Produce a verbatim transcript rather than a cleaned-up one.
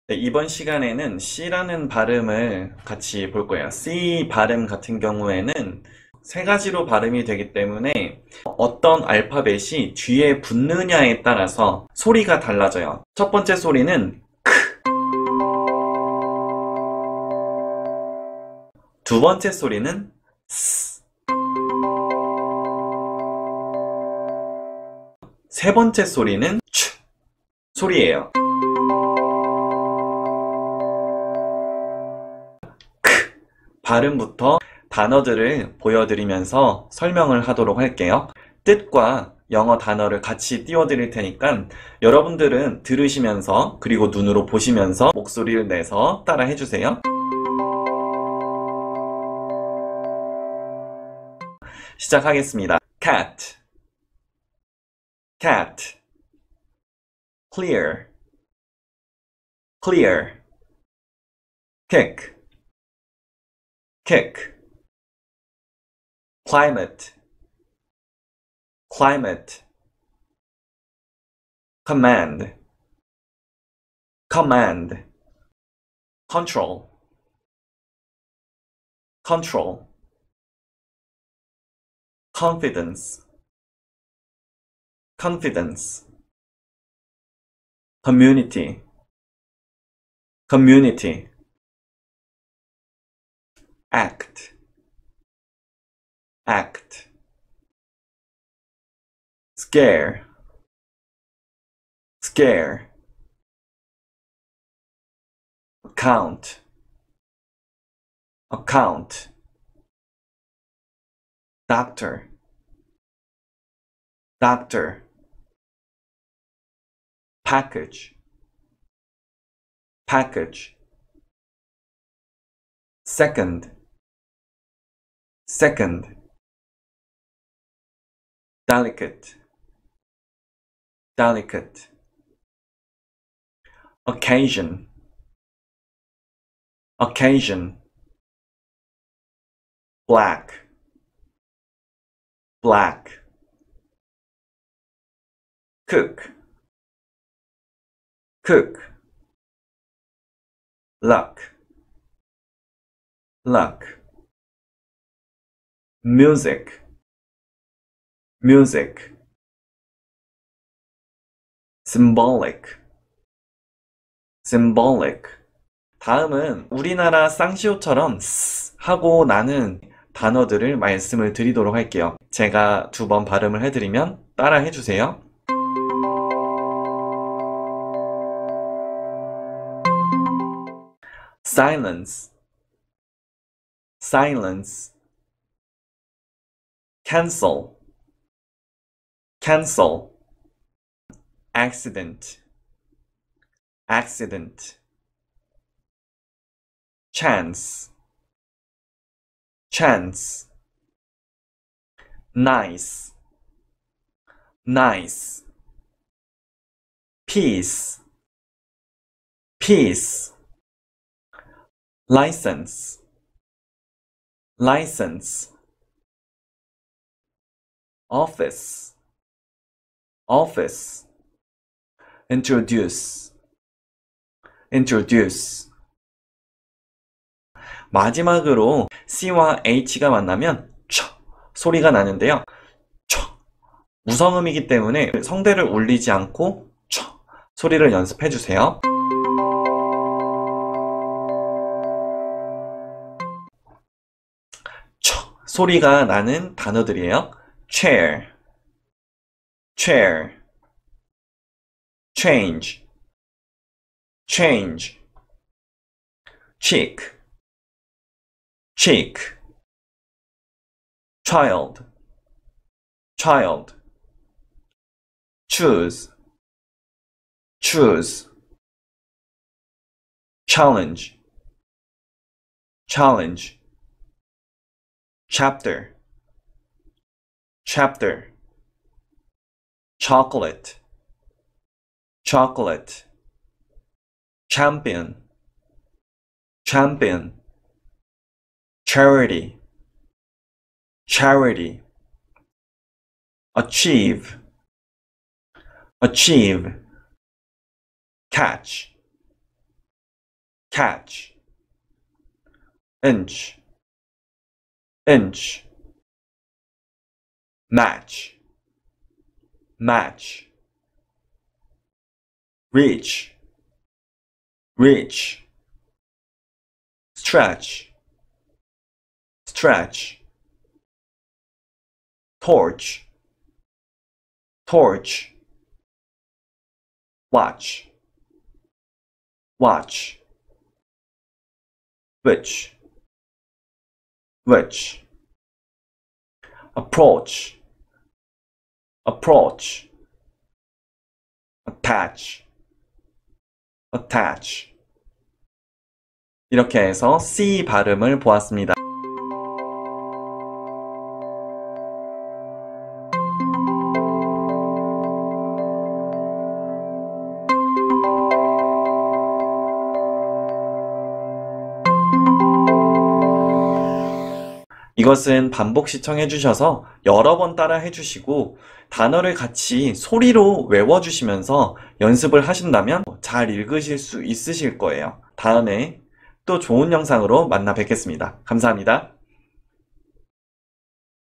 네, 이번 시간에는 C라는 발음을 같이 볼 거예요. C 발음 같은 경우에는 세 가지로 발음이 되기 때문에 어떤 알파벳이 뒤에 붙느냐에 따라서 소리가 달라져요. 첫 번째 소리는 두 번째 소리는 S, 세 번째 소리는 츄 소리예요. 발음부터 단어들을 보여드리면서 설명을 하도록 할게요. 뜻과 영어 단어를 같이 띄워드릴 테니까 여러분들은 들으시면서 그리고 눈으로 보시면서 목소리를 내서 따라 해주세요. 시작하겠습니다. cat, cat, clear, clear, kick, kick, climate, climate, command, command, control, control, confidence, confidence, community, community, act, act, scare, scare, account, account, doctor, doctor, package, package, second, second, delicate, delicate, occasion, occasion, black, black, cook, cook, luck, luck, music, music, symbolic, symbolic. 다음은 우리나라 쌍시오처럼 스 하고 나는 단어들을 말씀을 드리도록 할게요. 제가 두 번 발음을 해드리면 따라 해주세요. silence, silence, cancel, cancel, accident, accident, chance, chance, nice, nice, peace, peace, license, license, office, office, introduce, introduce. 마지막으로 C와 H가 만나면 쳐 소리가 나는데요. 쳐 무성음이기 때문에 성대를 울리지 않고 쳐 소리를 연습해 주세요. 쳐 소리가 나는 단어들이에요. chair, chair, change, change, cheek, cheek, child, child, choose, choose, challenge, challenge, chapter, chapter, chocolate, chocolate, champion, champion, charity, charity, achieve, achieve, catch, catch, inch, inch, match, match, reach, reach, stretch, stretch, torch, torch, watch, watch, which, which, approach, approach, attach, attach. 이렇게 해서 C 발음을 보았습니다. 이것은 반복 시청해 주셔서 여러 번 따라 해주시고 단어를 같이 소리로 외워주시면서 연습을 하신다면 잘 읽으실 수 있으실 거예요. 다음에 또 좋은 영상으로 만나 뵙겠습니다. 감사합니다.